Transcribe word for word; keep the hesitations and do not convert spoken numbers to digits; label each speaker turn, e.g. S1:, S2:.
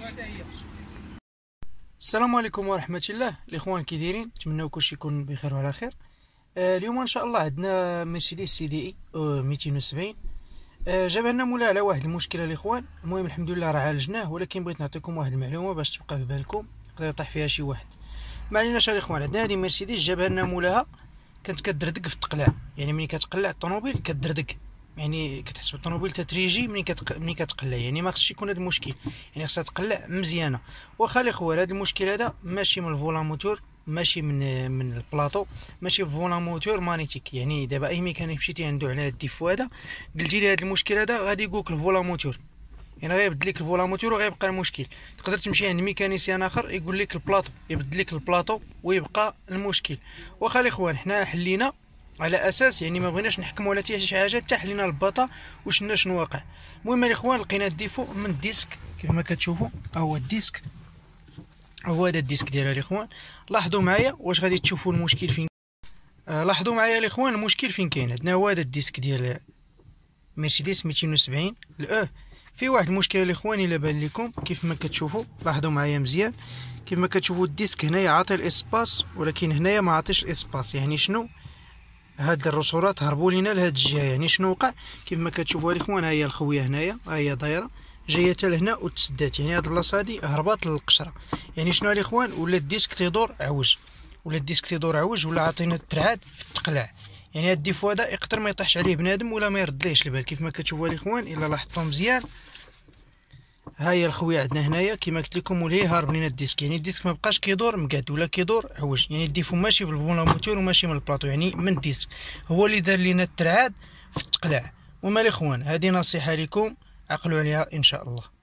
S1: السلام عليكم ورحمة الله الاخوان، كي دايرين؟ نتمنى كلشي يكون بخير وعلى خير. آه اليوم ان شاء الله عندنا مرسيدس سي دي اي آه مئتين وسبعين. آه جاب لنا مولا على واحد المشكله الاخوان. المهم الحمد لله راه عالجناه، ولكن بغيت نعطيكم واحد المعلومه باش تبقى في بالكم، يقدر يطيح فيها شي واحد. ما عليناش الاخوان، عندنا هذه مرسيدس جابها لنا مولاها كانت كدردق في التقلاع، يعني ملي كتقلع الطوموبيل كدردق، يعني كتحس بالطوموبيل تتريجي ملي كتق... ملي كتقلع، يعني ما خصش يكون هذا المشكل، يعني خصها تقلع مزيانه. واخا الاخوان هذا المشكل هذا ماشي من الفولان موتور، ماشي من من البلاطو، ماشي فولان موتور مانيتيك. يعني دابا اي ميكانيك مشيتي عنده على هذا الديفو هذا قلتي لي هذا المشكل هذا، غادي يقولك الفولان موتور، يعني غيبدل لك الفولان موتور وغيبقى المشكل. تقدر تمشي عند ميكانيسيان اخر يقول لك البلاطو، يبدل لك البلاطو ويبقى المشكل. واخا الاخوان حنا حلينا على اساس، يعني ما بغيناش نحكموا على حتى شي حاجه، حتى حلينا البطا وشنا شنو واقع. المهم الاخوان لقينا الديفو من الديسك كيف ما كتشوفوا، ها هو الديسك، هو هذا الديسك ديالها الاخوان. لاحظوا معايا واش غادي تشوفوا المشكل فين. آه لاحظوا معايا الاخوان المشكل فين كاين. عندنا هو هذا الديسك ديال مرسيدس مئتين وسبعين الاو، في واحد المشكله الاخوان الا بان لكم كيف ما كتشوفوا. لاحظوا معايا مزيان، كيف ما كتشوفوا الديسك هنايا عاطي الاسباس، ولكن هنايا ما عاطيش الاسباس. يعني شنو؟ هاد الرسورات هربوا لينا لهاد الجهه. يعني شنو وقع؟ كيف ما كتشوفوا الاخوان، ها هي الخويه هنايا، ها هي دايره جايه حتى لهنا وتسدات، يعني هاد البلاصه هادي هربات للقشره. يعني شنو الاخوان؟ ولا الديسك تيدور عوج، ولا الديسك تيدور عوج، ولا عاطينا الترعاد في التقلاع. يعني هاد الديفو هذا يقدر ما يطيحش عليه بنادم ولا ما يردليهش البال. كيف ما كتشوفوا الاخوان الا لاحظتوا مزيان، ها هي الخويه عندنا هنايا كيما قلت لكم، وليه هارب لينا الديسك. يعني الديسك ما بقاش كيدور مقاد ولا كيدور عوج، يعني الديفو ماشي في الفولان موتور وماشي من البلاطو، يعني من الديسك هو اللي دار لينا الترعاد في التقلاع. وما الاخوان هذه نصيحه لكم، عقلوا عليها ان شاء الله.